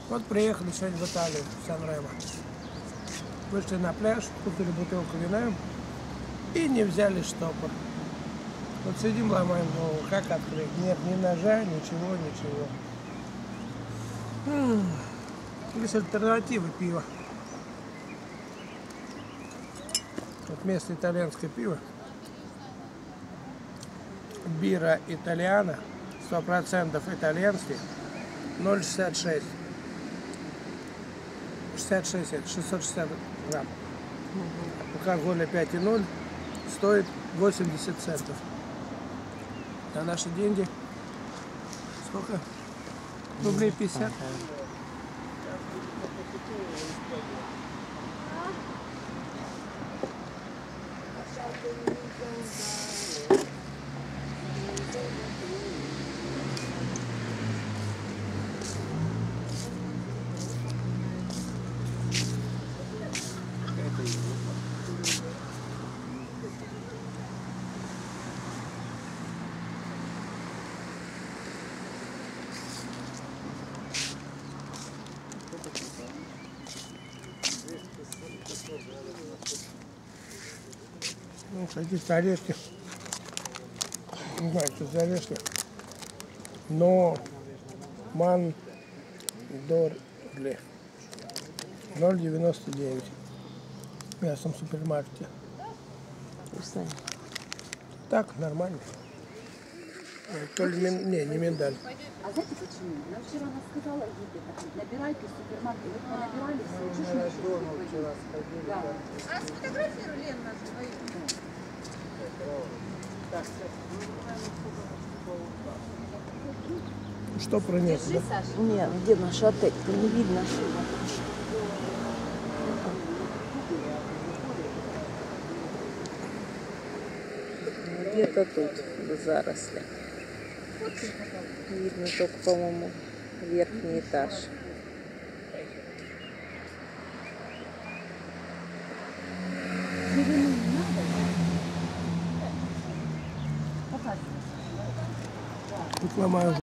Вот приехали сегодня в Италию, в Сан-Ремо. Вышли на пляж, купили бутылку вина и не взяли штопор. Вот сидим, ломаем голову, как открыть. Нет ни ножа, ничего. Есть альтернативы пива. Вот вместо итальянское пиво. Бира Итальяна, 100% итальянский, 0,66. 66, это 660 грамм. Алкоголя 5,0 стоит 80 центов. А наши деньги сколько? Рублей 50. Ну, какие-то орешки. Не знаю, что за орешки. Но Мандорли 0,99 в мясном супермаркете. Вкусная. Так, нормально. То ли не миндаль. А знаете почему? Нам вчера она сказала, набирайте в супермаркет. Вот мы набирали все. Да. А сфотографируй, Лен, нас двоих. Что пронесло? Держи, Саша. Нет, где наш отель? Не видно. Где-то тут в заросли. Видно только, по-моему, верхний этаж. Тут ломаю.